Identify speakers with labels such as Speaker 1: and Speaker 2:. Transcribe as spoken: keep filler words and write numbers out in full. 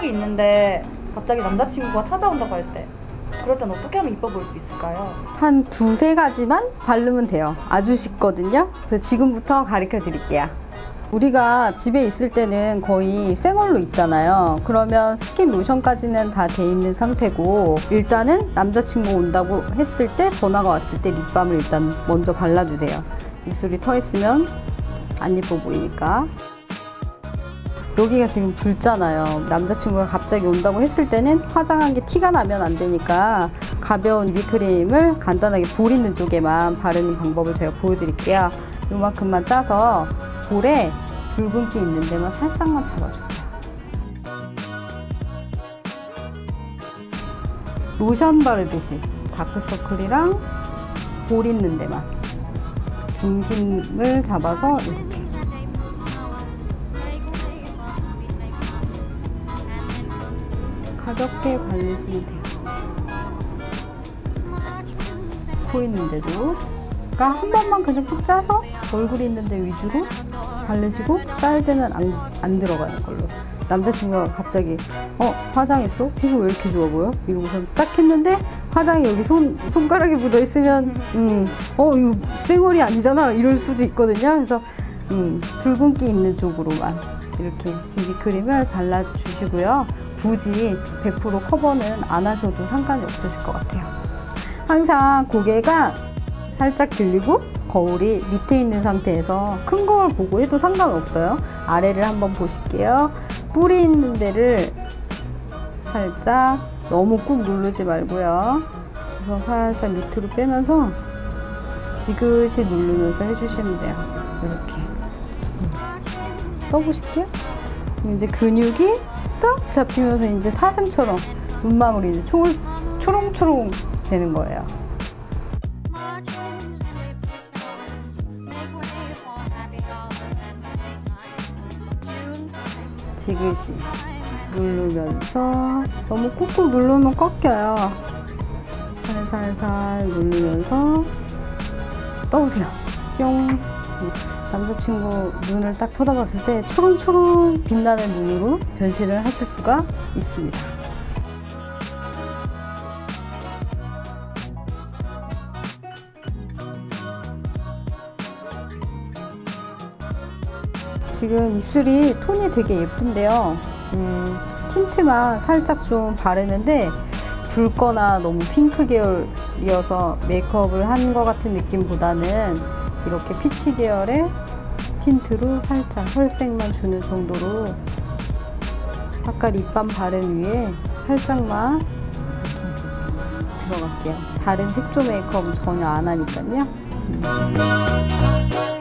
Speaker 1: 깜빡이 있는데 갑자기 남자친구가 찾아온다고 할 때, 그럴 땐 어떻게 하면 이뻐 보일 수 있을까요?
Speaker 2: 한 두세 가지만 바르면 돼요. 아주 쉽거든요. 그래서 지금부터 가르쳐 드릴게요. 우리가 집에 있을 때는 거의 생얼로 있잖아요. 그러면 스킨 로션까지는 다 돼 있는 상태고, 일단은 남자친구 온다고 했을 때, 전화가 왔을 때 립밤을 일단 먼저 발라주세요. 입술이 터 있으면 안 예뻐 보이니까. 여기가 지금 붉잖아요. 남자친구가 갑자기 온다고 했을 때는 화장한 게 티가 나면 안 되니까 가벼운 비비크림을 간단하게 볼 있는 쪽에만 바르는 방법을 제가 보여드릴게요. 요만큼만 짜서 볼에 붉은기 있는 데만 살짝만 잡아줄게요. 로션 바르듯이 다크서클이랑 볼 있는 데만 중심을 잡아서 이렇게 가볍게 바르시면 돼요. 코 있는 데도, 그러니까 한 번만 그냥 쭉 짜서 얼굴 있는 데 위주로 바르시고, 사이드는 안, 안 들어가는 걸로. 남자친구가 갑자기 어 화장했어? 피부 왜 이렇게 좋아 보여? 이러고서 딱 했는데 화장이 여기 손, 손가락에 묻어 있으면 음, 어 이거 생얼이 아니잖아 이럴 수도 있거든요. 그래서 음, 붉은기 있는 쪽으로만 이렇게 비비크림을 발라주시고요. 굳이 백 퍼센트 커버는 안 하셔도 상관이 없으실 것 같아요. 항상 고개가 살짝 들리고 거울이 밑에 있는 상태에서 큰 거울 보고 해도 상관없어요. 아래를 한번 보실게요. 뿌리 있는 데를 살짝 너무 꾹 누르지 말고요. 그래서 살짝 밑으로 빼면서 지그시 누르면서 해주시면 돼요. 이렇게 떠보실게요. 이제 근육이 딱 잡히면서 이제 사슴처럼 눈망울이 이제 초, 초롱초롱 되는 거예요. 지그시 누르면서, 너무 꾹꾹 누르면 꺾여요. 살살살 누르면서 떠보세요. 뿅. 남자친구 눈을 딱 쳐다봤을 때 초롱초롱 빛나는 눈으로 변신을 하실 수가 있습니다. 지금 입술이 톤이 되게 예쁜데요. 음, 틴트만 살짝 좀 바르는데 붉거나 너무 핑크 계열이어서 메이크업을 한 것 같은 느낌보다는 이렇게 피치 계열의 틴트로 살짝 혈색만 주는 정도로 아까 립밤 바른 위에 살짝만 이렇게 들어갈게요. 다른 색조 메이크업은 전혀 안 하니까요. 음.